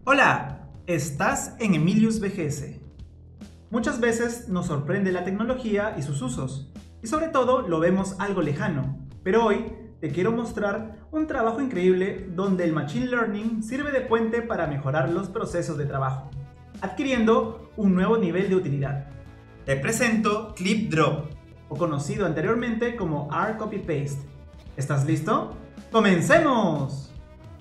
Hola, estás en Emilius BGS. Muchas veces nos sorprende la tecnología y sus usos, y sobre todo lo vemos algo lejano, pero hoy te quiero mostrar un trabajo increíble donde el Machine Learning sirve de puente para mejorar los procesos de trabajo, adquiriendo un nuevo nivel de utilidad. Te presento ClipDrop, o conocido anteriormente como R-Copy-Paste. ¿Estás listo? ¡Comencemos!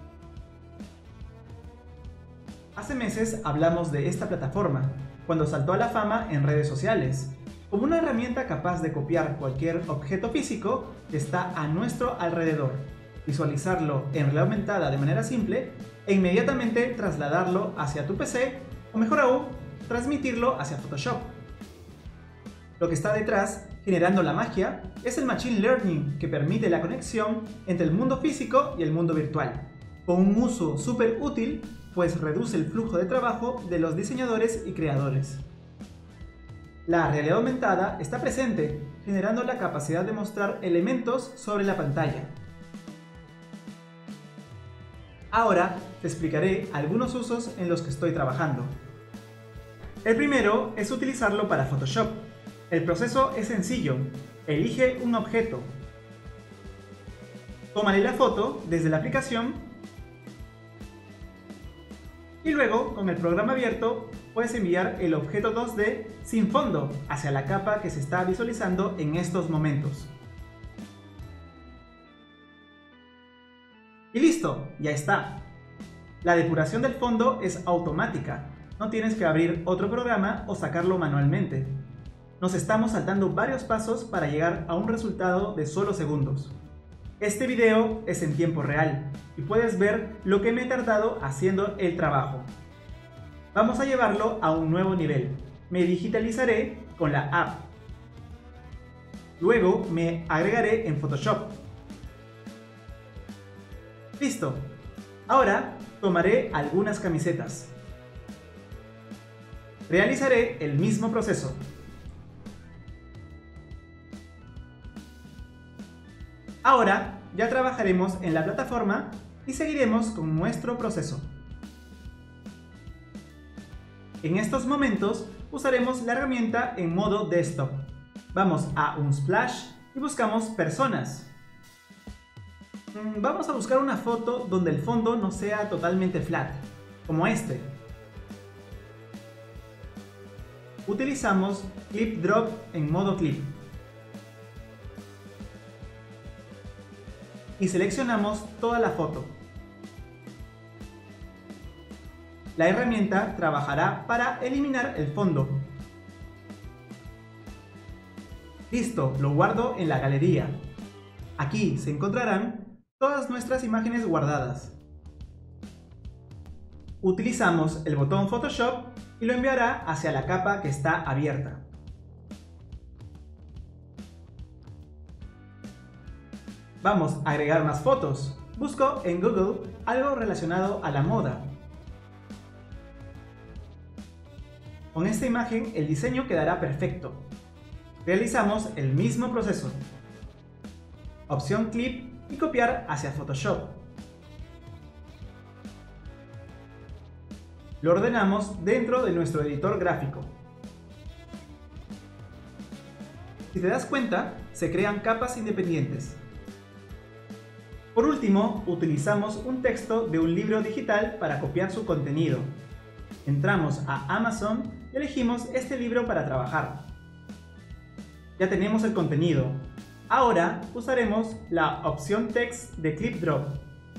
Hace meses hablamos de esta plataforma, cuando saltó a la fama en redes sociales, como una herramienta capaz de copiar cualquier objeto físico que está a nuestro alrededor, visualizarlo en realidad aumentada de manera simple e inmediatamente trasladarlo hacia tu PC o mejor aún, transmitirlo hacia Photoshop. Lo que está detrás, generando la magia, es el Machine Learning que permite la conexión entre el mundo físico y el mundo virtual, con un uso súper útil pues reduce el flujo de trabajo de los diseñadores y creadores. La realidad aumentada está presente, generando la capacidad de mostrar elementos sobre la pantalla. Ahora te explicaré algunos usos en los que estoy trabajando. El primero es utilizarlo para Photoshop. El proceso es sencillo. Elige un objeto. Tómale la foto desde la aplicación y luego, con el programa abierto, puedes enviar el objeto 2D sin fondo hacia la capa que se está visualizando en estos momentos. Y listo, ya está. La depuración del fondo es automática, no tienes que abrir otro programa o sacarlo manualmente. Nos estamos saltando varios pasos para llegar a un resultado de solo segundos. Este video es en tiempo real y puedes ver lo que me he tardado haciendo el trabajo. Vamos a llevarlo a un nuevo nivel. Me digitalizaré con la app. Luego me agregaré en Photoshop. Listo. Ahora tomaré algunas camisetas. Realizaré el mismo proceso. Ahora ya trabajaremos en la plataforma y seguiremos con nuestro proceso. En estos momentos usaremos la herramienta en modo desktop. Vamos a Unsplash y buscamos personas. Vamos a buscar una foto donde el fondo no sea totalmente flat, como este. Utilizamos ClipDrop en modo clip. Y seleccionamos toda la foto. La herramienta trabajará para eliminar el fondo. Listo, lo guardo en la galería. Aquí se encontrarán todas nuestras imágenes guardadas. Utilizamos el botón Photoshop y lo enviará hacia la capa que está abierta. Vamos a agregar más fotos. Busco en Google algo relacionado a la moda. Con esta imagen el diseño quedará perfecto. Realizamos el mismo proceso. Opción Clip y copiar hacia Photoshop. Lo ordenamos dentro de nuestro editor gráfico. Si te das cuenta, se crean capas independientes. Por último, utilizamos un texto de un libro digital para copiar su contenido. Entramos a Amazon y elegimos este libro para trabajar. Ya tenemos el contenido. Ahora usaremos la opción Text de ClipDrop.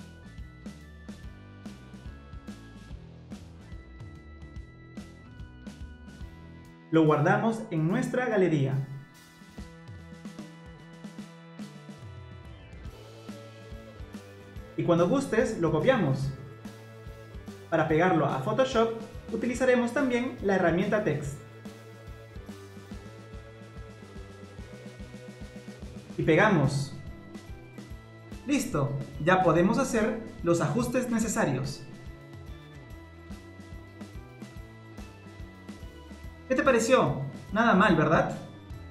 Lo guardamos en nuestra galería. Y cuando gustes, lo copiamos. Para pegarlo a Photoshop, utilizaremos también la herramienta Text. Y pegamos. Listo, ya podemos hacer los ajustes necesarios. ¿Qué te pareció? Nada mal, ¿verdad?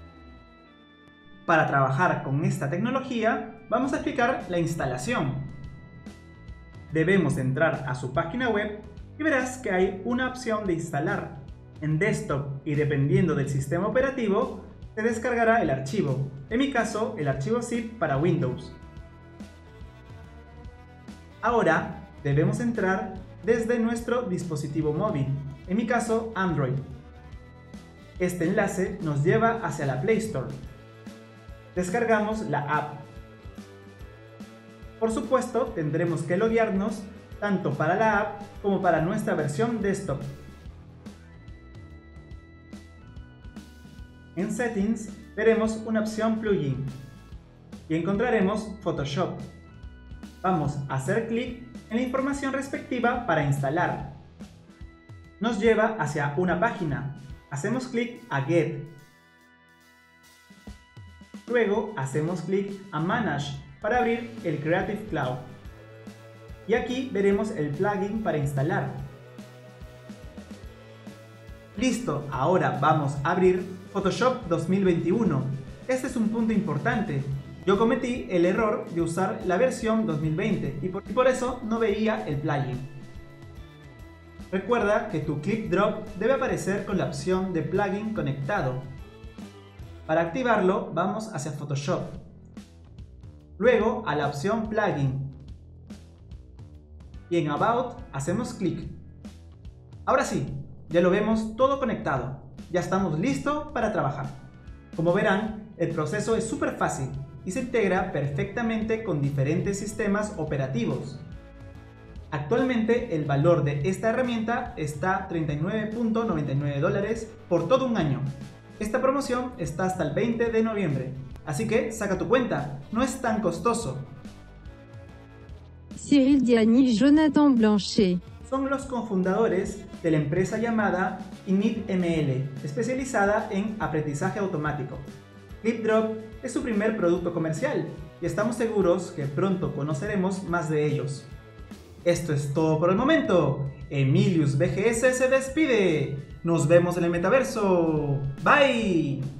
Para trabajar con esta tecnología, vamos a explicar la instalación. Debemos entrar a su página web y verás que hay una opción de instalar. En desktop y dependiendo del sistema operativo, se descargará el archivo. En mi caso, el archivo zip para Windows. Ahora debemos entrar desde nuestro dispositivo móvil, en mi caso Android. Este enlace nos lleva hacia la Play Store. Descargamos la app. Por supuesto, tendremos que loguearnos tanto para la app como para nuestra versión desktop. En Settings veremos una opción Plugin y encontraremos Photoshop. Vamos a hacer clic en la información respectiva para instalar. Nos lleva hacia una página. Hacemos clic a Get. Luego hacemos clic a Manage para abrir el Creative Cloud. Y aquí veremos el plugin para instalar. Listo, ahora vamos a abrir Photoshop 2021. Este es un punto importante. Yo cometí el error de usar la versión 2020 y por eso no veía el plugin. Recuerda que tu Clip Drop debe aparecer con la opción de plugin conectado. Para activarlo vamos hacia Photoshop. Luego a la opción plugin. Y en About hacemos clic. Ahora sí, ya lo vemos todo conectado. Ya estamos listos para trabajar. Como verán, el proceso es súper fácil y se integra perfectamente con diferentes sistemas operativos. Actualmente el valor de esta herramienta está $39.99 por todo un año. Esta promoción está hasta el 20 de noviembre, así que saca tu cuenta, no es tan costoso. Cyril Diani y Jonathan Blanchet son los cofundadores de la empresa llamada InitML, especializada en aprendizaje automático. ClipDrop es su primer producto comercial y estamos seguros que pronto conoceremos más de ellos. Esto es todo por el momento. Emilius BGS se despide. Nos vemos en el metaverso. Bye.